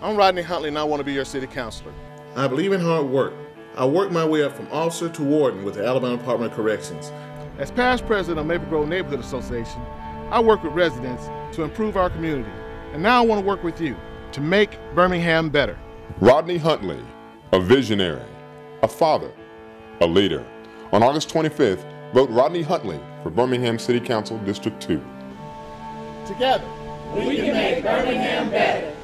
I'm Rodney Huntley and I want to be your city councilor. I believe in hard work. I worked my way up from officer to warden with the Alabama Department of Corrections. As past president of Maple Grove Neighborhood Association, I work with residents to improve our community. And now I want to work with you to make Birmingham better. Rodney Huntley, a visionary, a father, a leader. On August 25th, vote Rodney Huntley for Birmingham City Council District 2. Together, we can make Birmingham better.